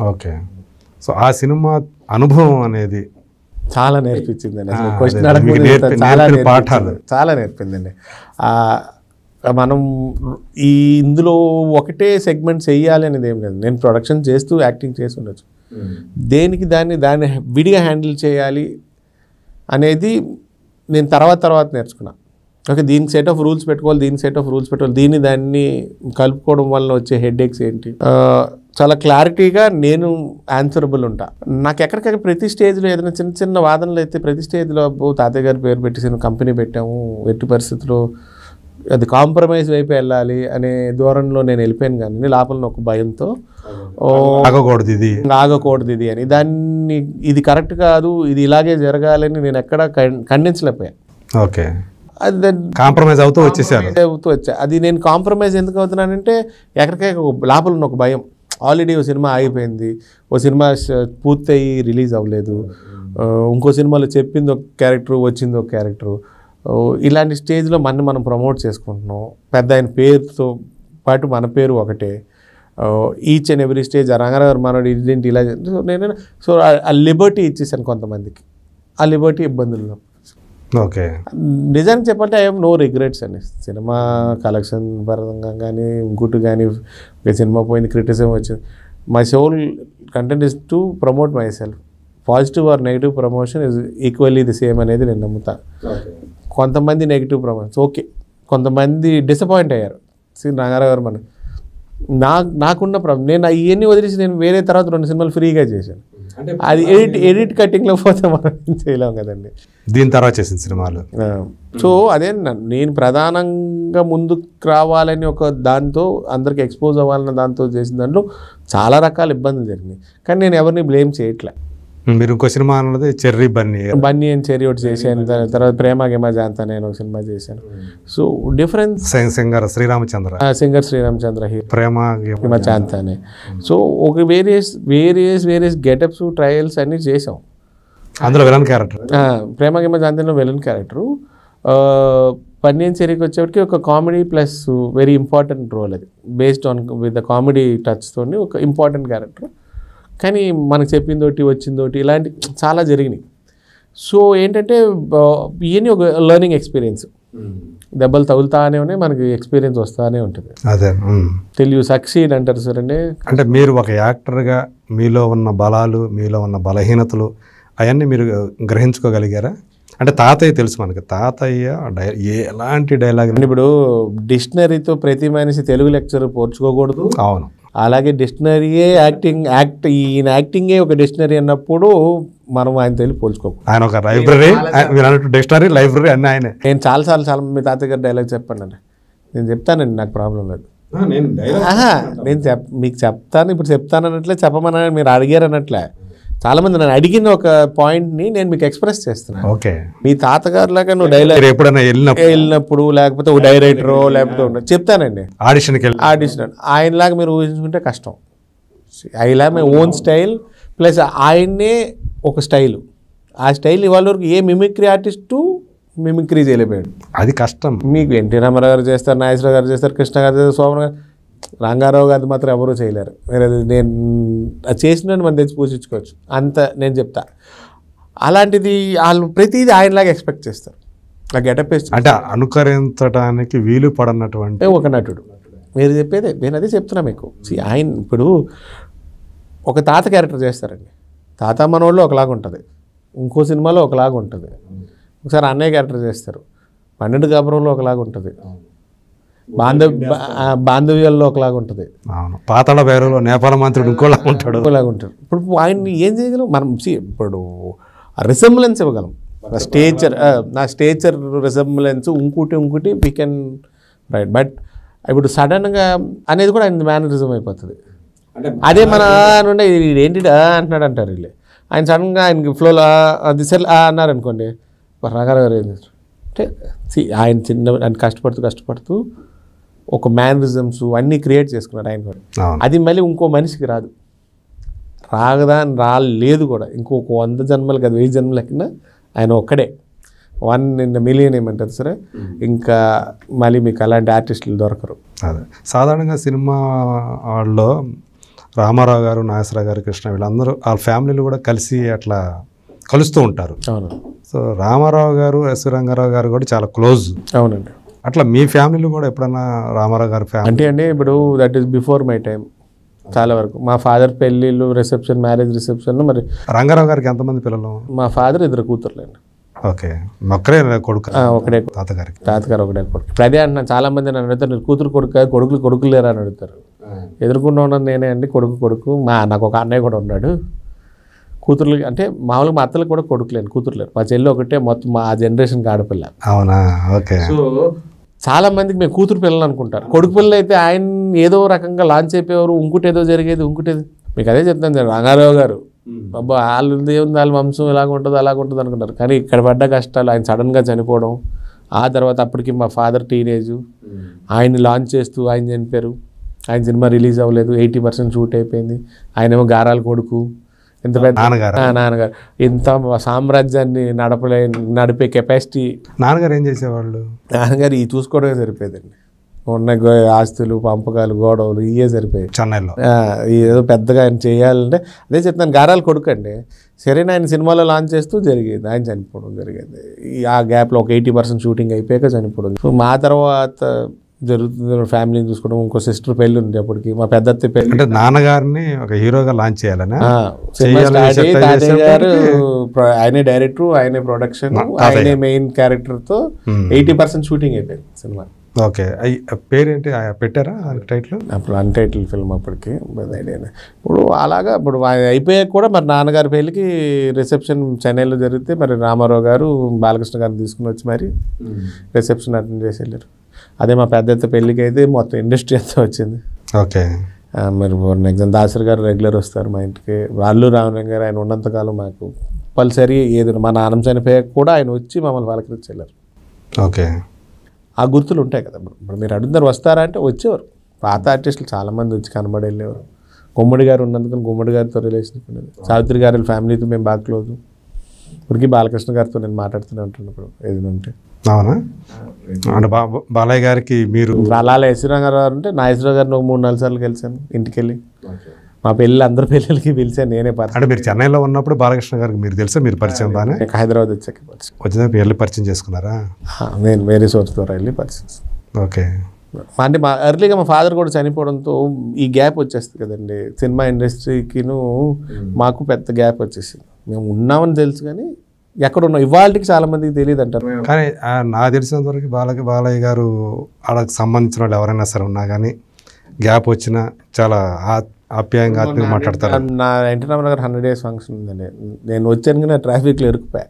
Okay. So ఆ cinema అనుభవం అనేది చాలా నేర్పించిందండి. అసలు క్వశ్చన్ అడగకుండా చాలా నేర్పిందండి. మనం ఇందులో ఒకటే సెగ్మెంట్ చెయ్యాలి అనేది ఏం లేదు. నేను ప్రొడక్షన్ చేస్తూ యాక్టింగ్ చేసి ఉండొచ్చు. దేనికి దాన్ని విడిగా హ్యాండిల్ చేయాలి అనేది నేను తర్వాత నేర్చుకున్నా. ఓకే, దీనికి సెట్ ఆఫ్ రూల్స్ పెట్టుకోవాలి, దాన్ని కలుపుకోవడం వల్ల వచ్చే హెడ్ఏక్స్ ఏంటి, చాలా క్లారిటీగా నేను ఆన్సరబుల్ ఉంటా. నాకు ఎక్కడికక్కడ ప్రతి స్టేజ్లో ఏదైనా చిన్న వాదనలు అయితే ప్రతి స్టేజ్లో తాతయ్య గారి పేరు పెట్టేసి కంపెనీ పెట్టాము, ఎట్టి పరిస్థితుల్లో అది కాంప్రమైజ్ వైపు వెళ్ళాలి అనే ధోరణిలో నేను వెళ్ళిపోయాను. కానీ లోపల ఒక భయంతో ఆగకూడదు ఇది అని, దాన్ని ఇది కరెక్ట్ కాదు, ఇది ఇలాగే జరగాలని నేను ఎక్కడా ఖండించలేకపోయాను. ఓకే, అది కాంప్రమైజ్ అవుతూ వచ్చా. అది నేను కాంప్రమైజ్ ఎందుకు అవుతున్నానంటే ఎక్కడికైనా లోపల ఉన్న ఒక భయం. ఆల్రెడీ ఓ సినిమా అయిపోయింది, ఓ సినిమా పూర్తయి రిలీజ్ అవ్వలేదు, ఇంకో సినిమాలో చెప్పింది ఒక క్యారెక్టర్, వచ్చింది ఒక క్యారెక్టర్. ఇలాంటి స్టేజ్లో మనం ప్రమోట్ చేసుకుంటున్నాం. పెద్ద ఆయన పేరుతో పాటు మన పేరు ఒకటే. Each and every stage Rangarao మనోడు ఇదేంటి ఇలా. సో ఆ లిబర్టీ ఇచ్చేసాను కొంతమందికి. ఆ లిబర్టీ ఇబ్బందులు. ఓకే, నిజానికి చెప్పాలంటే ఐ హావ్ నో రిగ్రెట్స్ అండి. సినిమా కలెక్షన్ పరంగా కానీ ఇంకోటి కానీ, ఒక సినిమా పోయింది, క్రిటిసిజం వచ్చింది. My sole content is to promote myself. Positive or negative promotion is equally the same అనేది నేను నమ్ముతా. కొంతమంది నెగిటివ్ ప్రమోషన్స్ ఓకే, కొంతమంది డిసప్పాయింట్ అయ్యారు. రంగారావు గారు నాకున్న ప్రాబ్లం, నేను ఇవన్నీ వదిలేసి నేను వేరే తర్వాత 2 సినిమాలు ఫ్రీగా చేశాను. అది ఎడిట్ కటింగ్లో పోతే మనం చేయలేం కదండి. దీని తర్వాత చేసిన సినిమాలు. సో అదే నేను ప్రధానంగా ముందుకు రావాలని ఒక దాంతో, అందరికి ఎక్స్పోజ్ అవ్వాలన్న దాంతో చేసిన దాంట్లో చాలా రకాల ఇబ్బందులు జరిగినాయి. కానీ నేను ఎవరిని బ్లేమ్ చేయట్లే. మీరు ఇంకో సినిమా అన్నది చెర్రీ బన్నీ అండ్ చెర్రీ ఒకటి చేశాను. తర్వాత ప్రేమ గేమ జాంతా నేను ఒక సినిమా చేశాను. So difference singer Sriramachandra Prema Gema Jantha అనే. సో ఒక వేరియస్ గెటప్స్ ట్రయల్స్ అన్ని చేసాం. అందులో విలన్ క్యారెక్టర్, ప్రేమ గేమ జాంతాలో విలన్ క్యారెక్టరు. పన్నీన్ చెర్రీకి వచ్చేప్పటికి ఒక comedy plus very important role. అది based on with the comedy టచ్తో ఒక ఇంపార్టెంట్ క్యారెక్టర్. కానీ మనకు చెప్పిందోటి వచ్చిందోటి ఇలాంటి చాలా జరిగినాయి. సో ఏంటంటే ఇవన్నీ ఒక లెర్నింగ్ ఎక్స్పీరియన్స్. దెబ్బలు తగులుతానే ఉన్నాయి, మనకి ఎక్స్పీరియన్స్ వస్తానే ఉంటుంది. అదే తెలియదు సక్సీడ్ అంటారు సార్ అండి. అంటే మీరు ఒక యాక్టర్గా మీలో ఉన్న బలాలు, మీలో ఉన్న బలహీనతలు అవన్నీ మీరు గ్రహించుకోగలిగారా? అంటే తాతయ్య తెలుసు మనకి, తాతయ్య ఎలాంటి డైలాగ్. ఇప్పుడు డిక్షనరీతో ప్రతి మనిషి తెలుగు లెక్చర్ పోర్చుకోకూడదు. అవును, అలాగే డిక్షనరీయే ఈయన యాక్టింగే ఒక డిక్షనరీ అన్నప్పుడు మనం ఆయన తెలియ పోల్చుకోకూడదు. ఆయన ఒక లైబ్రరీ, డిక్షనరీ లైబ్రరీ అన్నీ ఆయనే. నేను చాలా మీ తాతయ్య గారు డైలాగ్ చెప్పండి అంటే నేను చెప్తానండి, నాకు ప్రాబ్లం లేదు. నేను మీకు చెప్తాను, ఇప్పుడు చెప్తాను అన్నట్లే చెప్పమని మీరు అడిగారు అన్నట్లే. చాలామంది నన్ను అడిగిన ఒక పాయింట్ని నేను మీకు ఎక్స్ప్రెస్ చేస్తున్నాను. ఓకే, మీ తాతగారు లాగా నువ్వు డైలాగ్ ఎప్పుడైనా వెళ్ళినప్పుడు లేకపోతే ఒక డైరెక్టరో లేకపోతే చెప్తానండి, ఆడిషన్ ఆయనలాగా మీరు ఊహించుకుంటే కష్టం. ఐలా మై ఓన్ స్టైల్ ప్లస్ ఆయన్నే ఒక స్టైలు. ఆ స్టైల్ ఇవాళ వరకు ఏ మిమిక్రీ ఆర్టిస్టు మిమిక్రీ చేయలేకపోయాడు. అది కష్టం. మీకు ఎన్టీ రామారావు గారు చేస్తారు, నాగేశ్వరరావు గారు చేస్తారు, కృష్ణ గారు చేస్తారు, సోమన్ గారు, రంగారావు గారు మాత్రం ఎవరూ చేయలేరు. నేను చేసిన మనం తెచ్చి పూజించుకోవచ్చు అంత నేను చెప్తా. అలాంటిది వాళ్ళు ప్రతిదీ ఆయనలాగా ఎక్స్పెక్ట్ చేస్తారు. ఆ గెటప్ అంటే అనుకరించడానికి వీలు పడనటువంటి ఒక నటుడు. మీరు చెప్పేదే నేను అదే చెప్తున్నా మీకు. ఆయన ఇప్పుడు ఒక తాత క్యారెక్టర్ చేస్తారండి, తాత మనోళ్ళు ఒకలాగా ఉంటుంది, ఇంకో సినిమాలో ఒకలాగా ఉంటుంది. ఒకసారి అన్నయ్య క్యారెక్టర్ చేస్తారు, 12 గబరంలో ఒకలాగా ఉంటుంది, బాంధవ్యాల్లో ఒకలాగా ఉంటుంది, పాతాళ భైరవలో నేపాల మంత్రుడు ఇంకోలాగా ఉంటాడు. ఇప్పుడు ఆయన్ని ఏం చేయగలం మనం? ఇప్పుడు రిసెంబ్లెన్స్ ఇవ్వగలం. నా స్టేచర్ రిసెంబ్లెన్స్ ఇంకోటి వీ కెన్ రైట్. బట్ ఇప్పుడు సడన్గా అనేది కూడా ఆయన మేనరిజం అయిపోతుంది. అదే మన నుండి ఏంటి అంటున్నాడు అంటారు వీళ్ళు. ఆయన సడన్గా ఆయనకి ఫ్లోలో అది సెల్ అన్నారు అనుకోండి, రంగారావు గారు అంటే ఆయన ఆయన కష్టపడుతూ ఒక మేనరిజమ్స్ అన్నీ క్రియేట్ చేసుకున్నాడు ఆయన కూడా. అది మళ్ళీ ఇంకో మనిషికి రాదు, రాలేదు కూడా. ఇంకొక 100 జన్మలు కదా, 1000 జన్మలకినా ఆయన ఒక్కడే 1 in a million ఏమంటారు సరే. ఇంకా మళ్ళీ మీకు అలాంటి ఆర్టిస్టులు దొరకరు. అదే సాధారణంగా సినిమా వాళ్ళు రామారావు గారు, నాగేశ్వరరావు గారు, కృష్ణ వీళ్ళందరూ వాళ్ళ ఫ్యామిలీలు కూడా కలిసి అట్లా కలుస్తూ ఉంటారు. అవును. సో రామారావు గారు, ఎస్వి రంగారావు గారు కూడా చాలా క్లోజ్. అవునండి. అట్లా మీ ఫ్యామిలీలో కూడా ఎప్పుడన్నా రామారావు గారి ఫ్యామిలీ అంటే అండి ఇప్పుడు that is before my time చాలా వరకు. మా ఫాదర్ పెళ్ళిళ్ళు, రిసెప్షన్, మ్యారేజ్ రిసెప్షన్లో మరి రంగారావు గారికి ఎంతమంది పిల్లలు? మా ఫాదర్ 2 కూతుర్లేండి. ఓకే, ఒక్కరే కొడుకు? ఒకడే తాతగారికి. తాతగారు ఒకటే కొడుకు. ఇప్పుడు అదే అంటున్నాను, చాలా మంది నన్ను అడుగుతారు, నేను కూతురు కొడుకు, కొడుకులు లేరా అని అడుగుతారు. ఎదుర్కొంటూ ఉన్నాను నేనే అండి కొడుకు. నాకు ఒక అన్నయ్య కూడా ఉన్నాడు. కూతుర్లు అంటే మామూలుగా మా అత్తలకు కూడా కొడుకులేను, కూతురులేరు. మా చెల్లి ఒకటే, మొత్తం మా జనరేషన్కి ఆడపిల్ల. అవునా? ఓకే. సో చాలా మందికి మేము కూతురు పిల్లలు అనుకుంటారు. కొడుకు పిల్లలు అయితే ఆయన ఏదో రకంగా లాంచ్ అయిపోయేవారు, ఇంకోటేదో జరిగేది, ఇంకోటేది. మీకు అదే చెప్తాను, రంగారావు గారు అబ్బా వాళ్ళు దేవుంది, వాళ్ళ వంశం ఇలాగ ఉంటుంది అలాగ ఉంటుంది అనుకుంటారు. కానీ ఇక్కడ పడ్డ కష్టాలు, ఆయన సడన్గా చనిపోవడం, ఆ తర్వాత అప్పటికి మా ఫాదర్ టీనేజు, ఆయన్ని లాంచ్ చేస్తూ ఆయన చనిపోయారు. ఆయన సినిమా రిలీజ్ అవ్వలేదు, 80% షూట్ అయిపోయింది. ఆయనేమో గారాల కొడుకు, ఇంత పెద్ద నాన్నగారు, ఇంత సామ్రాజ్యాన్ని నడిపే కెపాసిటీ. నాన్నగారు ఏం చేసేవాళ్ళు? నాన్నగారు ఈ చూసుకోవడమే సరిపోయేదండి. ఉన్న ఆస్తులు, పంపకాలు, గొడవలు ఇవే సరిపోయాయి చెన్నైలో. ఏదో పెద్దగా ఆయన చేయాలంటే అదే చెప్తాను, గారాల కొడుకు అండి. సరే ఆయన సినిమాలో లాంచ్ చేస్తూ జరిగేది, ఆయన చనిపోవడం జరిగేది. ఆ గ్యాప్లో ఒక 80% షూటింగ్ అయిపోయాక చనిపోవడం. సో మా తర్వాత జరుగుతుంది ఫ్యామిలీని చూసుకోవడం. ఇంకో సిస్టర్ పెళ్ళి ఉంది అప్పటికి, మా పెద్దత్త పెళ్ళి. అంటే నాన్నగారిని ఒక హీరోగా లాంచ్ చేయాలని తాతయ్య గారు ఆయనే డైరెక్టర్, ఆయనే ప్రొడక్షన్, ఆయనే మెయిన్ క్యారెక్టర్తో 80% షూటింగ్ అయిపోయింది సినిమా. ఓకే, పేరేంటి పెట్టారా టైటిల్? అప్పుడు అన్టైటిల్ ఫిల్మ్ అప్పటికి. ఇప్పుడు అలాగా ఇప్పుడు అయిపోయాక కూడా మరి నాన్నగారి పెళ్ళికి రిసెప్షన్ చెన్నైలో జరిగితే మరి రామారావు గారు, బాలకృష్ణ గారిని తీసుకుని వచ్చి మరి రిసెప్షన్ అటెండ్ చేసి వెళ్ళారు. అదే మా పెద్ద పెళ్ళికి అయితే మొత్తం ఇండస్ట్రీ అంతా వచ్చింది. ఓకే. మరి ఎగ్జామ్ దాసరి గారు రెగ్యులర్ వస్తారు మా ఇంటికి. వాళ్ళు రామలింగ గారు ఆయన ఉన్నంతకాలం మాకు కంపల్సరీ ఏదైనా మా నాన్న చనిపోయాక కూడా ఆయన వచ్చి మమ్మల్ని పలకరించి వెళ్ళారు. ఓకే, ఆ గుర్తులు ఉంటాయి కదా. ఇప్పుడు మీరు అడుగుతారు వస్తారా అంటే వచ్చేవారు. పాత ఆర్టిస్టులు చాలామంది వచ్చి కనబడి వెళ్ళేవారు. గుమ్మడి గారు ఉన్నందుకని గుమ్మడి గారితో రిలేషన్ ఉన్నది. సావిత్రి గారి ఫ్యామిలీతో మేము బాగా క్లోజ్. ఇప్పటికీ బాలకృష్ణ గారితో నేను మాట్లాడుతూనే ఉంటున్నప్పుడు ఏదైనా ఉంటే. అవునా? అంటే బాలయ్య గారికి మీరు అలా ఎస్వి రంగారావు అంటే నాగేశ్వరరావు గారిని ఒక 3-4 సార్లు కలిసాను ఇంటికి వెళ్ళి. మా పెళ్ళి అందరి పెళ్ళిళ్ళకి పిలిచాను నేనే. అంటే మీరు చెన్నైలో ఉన్నప్పుడు బాలకృష్ణ గారికి మీరు తెలుసా? మీరు పరిచయం బాగానే? హైదరాబాద్ వచ్చాక వచ్చిన వెళ్ళి పరిచయం చేసుకున్నారా? నేను వేరే సోర్స్ ద్వారా వెళ్ళి పరిచయం. ఓకే. అంటే మా ఎర్లీగా మా ఫాదర్ కూడా చనిపోవడంతో ఈ గ్యాప్ వచ్చేస్తుంది కదండి. సినిమా ఇండస్ట్రీకిను మాకు పెద్ద గ్యాప్ వచ్చేసింది. మేము ఉన్నామని తెలుసు కానీ ఎక్కడ ఉన్నాం ఇవాళకి చాలా మందికి తెలియదు అంటారు. కానీ నాకు తెలిసినంత వరకు బాలయ్య గారు వాళ్ళకి సంబంధించిన వాళ్ళు ఎవరైనా సరే ఉన్నా కానీ గ్యాప్ వచ్చినా చాలా ఆప్యాయంగా ఆత్మీయంగా మాట్లాడతారు. నా ఎన్టీ రామారావు గారు 100 days ఫంక్షన్ ఉందండి. నేను వచ్చాను కానీ ట్రాఫిక్లో ఇరుక్కుపోయా.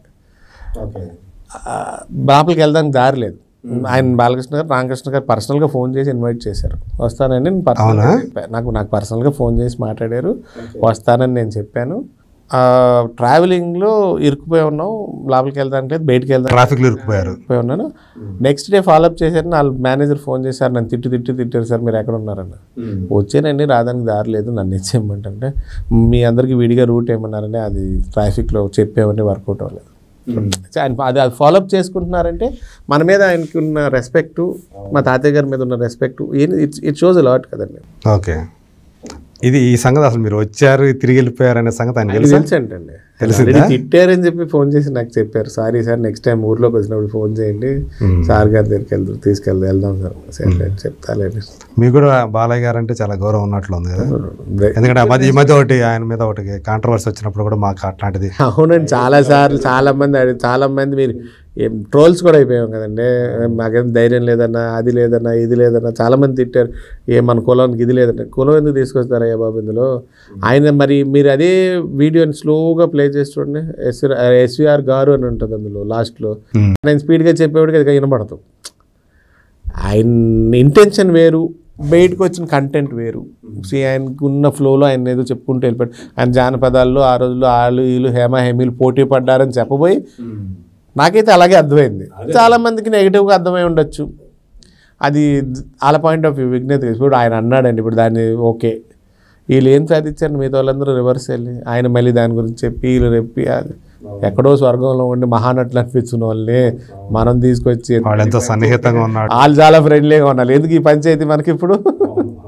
లోపలికి వెళ్ళడానికి దారి లేదు. ఆయన బాలకృష్ణ గారు, రామకృష్ణ గారు పర్సనల్గా ఫోన్ చేసి ఇన్వైట్ చేశారు. వస్తానని నేను నాకు పర్సనల్గా ఫోన్ చేసి మాట్లాడారు. వస్తానని నేను చెప్పాను. ట్రావెలింగ్లో ఇరుక్కుపోయి ఉన్నాం. లోపలికి వెళ్తానికి లేదు, బయటికి వెళ్తాను ట్రాఫిక్లో ఇరుక్కుపోయి ఉన్నాను. నెక్స్ట్ డే ఫాలోఅప్ చేశారు. నా మేనేజర్ ఫోన్ చేశారు, నన్ను తిట్టారు సార్ మీరు ఎక్కడ ఉన్నారన్న. వచ్చానండి, రాదానికి దారి లేదు, నన్ను ఇచ్చేయమంటే మీ అందరికీ విడిగా రూట్ ఏమన్నారని అది ట్రాఫిక్లో చెప్పేవన్నీ వర్కౌట్ అవ్వలేదు. అది ఫాలోఅప్ చేసుకుంటున్నారంటే మన మీద ఆయనకి ఉన్న రెస్పెక్టు, మా తాతయ్య గారి మీద ఉన్న respect it shows a lot కదండి. ఓకే, ఇది ఈ సంగతి అసలు మీరు వచ్చారు తిరిగి వెళ్ళిపోయారు అనే సంగతి ఆయన తెలుసండి. తిట్టారని చెప్పి ఫోన్ చేసి నాకు చెప్పారు, సారీ సార్ నెక్స్ట్ టైం ఊర్లోకి వచ్చినప్పుడు ఫోన్ చేయండి, సార్ గారి దగ్గరికి వెళ్దాం సార్ చెప్తాలేండి. మీకు కూడా బాలయ్య గారు అంటే చాలా గౌరవం ఉన్నట్లు ఉంది కదా. ఎందుకంటే ఈ మధ్య ఒకటి ఆయన మీద ఒకటి కాంట్రవర్సీ వచ్చినప్పుడు కూడా మాకు అట్లాంటిది. అవునండి, చాలా మంది మీరు ట్రోల్స్ కూడా అయిపోయాం కదండి. మాకేం ధైర్యం లేదన్నా, అది లేదన్నా, ఇది లేదన్నా చాలామంది తిట్టారు. మన కులానికి ఇది లేదన్నా. కులం ఎందుకు తీసుకొస్తారయ్యా బాబు ఇందులో? ఆయన మరి మీరు అదే వీడియోని స్లోగా ప్లే చేసి చూడండి. ఎస్విఆర్ గారు అని ఉంటుంది అందులో లాస్ట్లో. ఆయన స్పీడ్గా చెప్పేవాడికి అది వినబడతాం. ఆయన ఇంటెన్షన్ వేరు, బయటకు వచ్చిన కంటెంట్ వేరు. ఆయనకు ఉన్న ఫ్లోలో ఆయన ఏదో చెప్పుకుంటూ వెళ్ళిపోయాడు. ఆయన జానపదాల్లో ఆ రోజుల్లో ఆలు వీళ్ళు హేమీలు పోటీ పడ్డారని చెప్పబోయి నాకైతే అలాగే అర్థమైంది. చాలామందికి నెగిటివ్గా అర్థమై ఉండొచ్చు. అది వాళ్ళ పాయింట్ ఆఫ్ వ్యూ, విజ్ఞత. ఇప్పుడు ఆయన అన్నాడండి, ఇప్పుడు దాన్ని ఓకే వీళ్ళు ఏం సాధించారు మిగతా వాళ్ళందరూ రివర్స్ వెళ్ళి ఆయన మళ్ళీ దాని గురించి చెప్పి వీళ్ళు రెప్పి అది ఎక్కడో స్వర్గంలో ఉండి మహానటులు అనిపించిన వాళ్ళని మనం తీసుకొచ్చి ఎంతో సన్నిహితంగా ఉన్నాడు, వాళ్ళు చాలా ఫ్రెండ్లీగా ఉన్నారు. ఎందుకు ఈ పంచాయతీ మనకి ఇప్పుడు?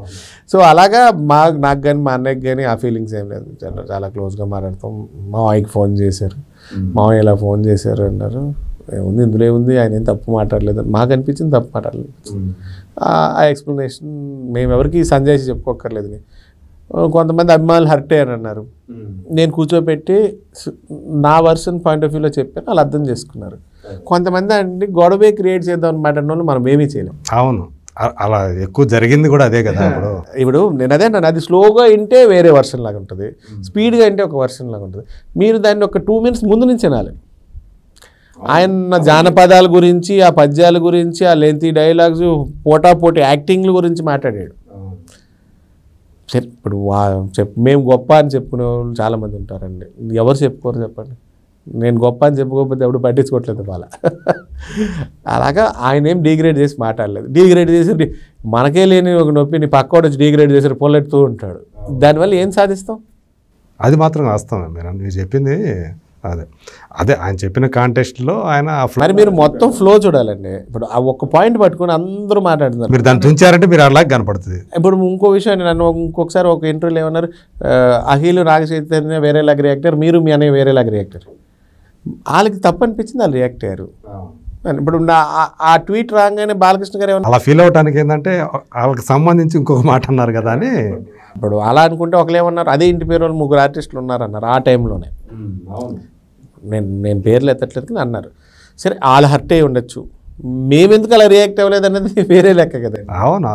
సో అలాగా నాకు కానీ మా అన్నయ్యకి కానీ ఆ ఫీలింగ్స్ ఏం లేదు, చాలా క్లోజ్గా మాట్లాడతాం. మా మావయ్యకి ఫోన్ చేశారు, మావయ్య ఇలా ఫోన్ చేశారు అన్నారు. ఏముంది ఇందులో ఏముంది, ఆయన ఏం తప్పు మాట్లాడలేదు, మాకు అనిపించింది తప్పు మాట్లాడలేదు. ఆ ఎక్స్ప్లెనేషన్ మేము ఎవరికి సంజయ్ చెప్పుకోక్కర్లేదు. కొంతమంది అభిమానులు హర్ట్ అయ్యారు అన్నారు, నేను కూర్చోబెట్టి నా వర్షన్ పాయింట్ ఆఫ్ వ్యూలో చెప్పాను, వాళ్ళు అర్థం చేసుకున్నారు. కొంతమంది అంటే గొడవే క్రియేట్ చేద్దాం అనమాట అన్న వాళ్ళు మనం ఏమీ చేయలేం. అవును, అలా ఎక్కువ జరిగింది కూడా అదే కదా. ఇప్పుడు నేను అదే అన్నాను, అది స్లోగా వింటే వేరే వర్షన్ లాగా ఉంటుంది, స్పీడ్గా వింటే ఒక వర్షన్ లాగా ఉంటుంది. మీరు దాన్ని ఒక 2 minutes ముందు నుంచి వినాలి. ఆయన జానపదాల గురించి, ఆ పద్యాల గురించి, ఆ లెంతీ డైలాగ్స్, పోటాపోటీ యాక్టింగ్ల గురించి మాట్లాడాడు. ఇప్పుడు మేము గొప్ప అని చెప్పుకునే వాళ్ళు చాలామంది ఉంటారండి. ఎవరు చెప్పుకోరు చెప్పండి? నేను గొప్ప అని చెప్పుకోకపోతే ఎవడు పట్టించుకోవట్లేదు వాళ్ళ. అలాగా ఆయన ఏం డిగ్రేడ్ చేసి మాట్లాడలేదు. డిగ్రేడ్ చేసి మనకే లేని ఒక నొప్పి నీ పక్కోడు వచ్చి డిగ్రేడ్ చేసి పొల్లెడుతూ ఉంటాడు. దానివల్ల ఏం సాధిస్తాం? అది మాత్రం వాస్తవం. మీరు చెప్పింది అదే ఆయన చెప్పిన కాంటెస్ట్లో ఆయన మరి మీరు మొత్తం ఫ్లో చూడాలండి. ఇప్పుడు ఆ ఒక్క పాయింట్ పట్టుకుని అందరూ మాట్లాడుతున్నారు, మీరు దాన్ని తుంచారంటే మీరు అలాగే కనపడుతుంది. ఇప్పుడు ఇంకో విషయం, నన్ను ఇంకొకసారి ఒక ఇంటర్వ్యూలో ఏమన్నారు, అఖిల్ నాగచైతన్య వేరేలాగా రియాక్టర్, మీరు మీ అనే వేరేలాగా రియాక్టర్. వాళ్ళకి తప్పు అనిపించింది, వాళ్ళు రియాక్ట్ అయ్యారు. ఇప్పుడు ఆ ట్వీట్ రాగానే బాలకృష్ణ గారు ఏమన్నా అలా ఫీల్ అవడానికి ఏంటంటే వాళ్ళకి సంబంధించి ఇంకొక మాట అన్నారు కదా అని. ఇప్పుడు అలా అనుకుంటే ఒకళ్ళు ఏమన్నారు, అదే ఇంటి పేరు వాళ్ళు 3 ఆర్టిస్టులు ఉన్నారన్నారు ఆ టైంలోనే. నేను పేర్లు ఎత్తట్లేదు కానీ అన్నారు. సరే వాళ్ళు హర్ట్ అయ్యి ఉండొచ్చు, మేమెందుకు అలా రియాక్ట్ అవ్వలేదు అనేది వేరే లెక్క కదా. అవును,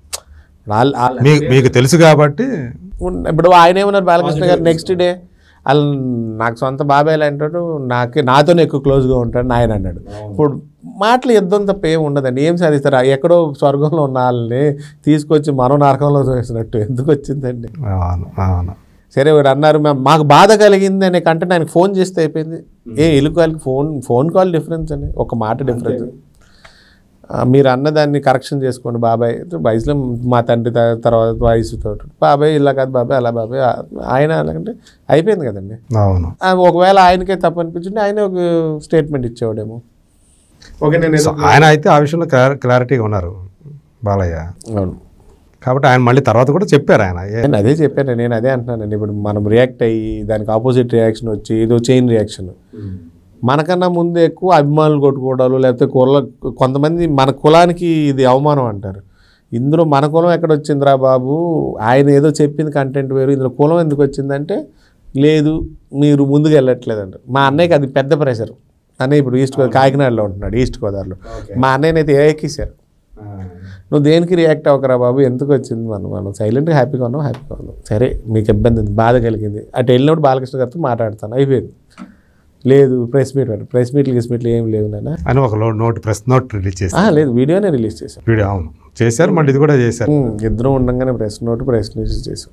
మీకు తెలుసు కాబట్టి. ఇప్పుడు ఆయన ఏమన్నారు బాలకృష్ణ గారు నెక్స్ట్ డే, వాళ్ళు నాకు సొంత బాబాయ్ అంటాడు, నాతోనే ఎక్కువ క్లోజ్గా ఉంటాడు ఆయన అన్నాడు. ఇప్పుడు మాటలు యుద్ధం తప్ప ఏమి ఉండదండి. ఏం సాధిస్తారు? ఎక్కడో స్వర్గంలో ఉన్న వాళ్ళని తీసుకొచ్చి మరో నరకంలో వేసినట్టు ఎందుకు వచ్చిందండి? సరే వీడు అన్నారు మాకు బాధ కలిగింది అనే కంటెంట్ ఆయనకు ఫోన్ చేస్తే అయిపోయింది. ఎలుకాయలకి ఫోన్ కాల్ డిఫరెన్స్ అని ఒక మాట డిఫరెన్స్. మీరు అన్నదాన్ని కరెక్షన్ చేసుకోండి బాబాయ్, వయసులో మా తండ్రి తర్వాత వయసుతో బాబాయ్ ఇలా కాదు బాబాయ్ అలా బాబాయ్ ఆయన అలాగంటే అయిపోయింది కదండి. అవును, ఒకవేళ ఆయనకే తప్పు అనిపించింది ఆయన ఒక స్టేట్మెంట్ ఇచ్చేవాడేమో. ఓకే, ఆయన అయితే ఆ విషయంలో క్లారిటీగా ఉన్నారు బాలయ్య. అవును, కాబట్టి ఆయన మళ్ళీ తర్వాత కూడా చెప్పారు. ఆయన అదే చెప్పాను, నేను అదే అంటున్నానండి. ఇప్పుడు మనం రియాక్ట్ అయ్యి దానికి ఆపోజిట్ రియాక్షన్ వచ్చి ఏదో చైన్ రియాక్షన్, మనకన్నా ముందు ఎక్కువ అభిమానులు కొట్టుకోవడాలు, లేకపోతే కొంతమంది మన కులానికి ఇది అవమానం అంటారు. ఇందులో మన కులం ఎక్కడ వచ్చిందిరా బాబు, ఆయన ఏదో చెప్పింది కంటెంట్ వేరు, ఇందులో కులం ఎందుకు వచ్చిందంటే లేదు మీరు ముందుకు వెళ్ళట్లేదంట. మా అన్నయ్యకి అది పెద్ద ప్రెషర్. అన్నయ్య ఇప్పుడు ఈస్ట్ గోదావరి కాకినాడలో ఉంటున్నాడు, ఈస్ట్ గోదావరిలో. మా అన్నయ్యనైతే ఎక్కిసారు, నువ్వు దేనికి రియాక్ట్ అవ్వకరా బాబు, ఎందుకు వచ్చింది, మనం సైలెంట్గా హ్యాపీగా ఉన్నాం. సరే మీకు ఇబ్బంది బాధ కలిగింది, అటు వెళ్ళినప్పుడు బాలకృష్ణ గారితో మాట్లాడతాను అయిపోయింది. లేదు ప్రెస్ మీట్లు ఏం లేవు నాన్న అని ఒక ప్రెస్ నోట్ రిలీజ్ చేశారు. లేదు, వీడియోనే రిలీజ్ చేశారు. వీడియో అవును చేశారు, మళ్ళీ ఇది కూడా చేశారు. ఇద్దరం ఉండగానే ప్రెస్ రిలీజ్ చేశారు.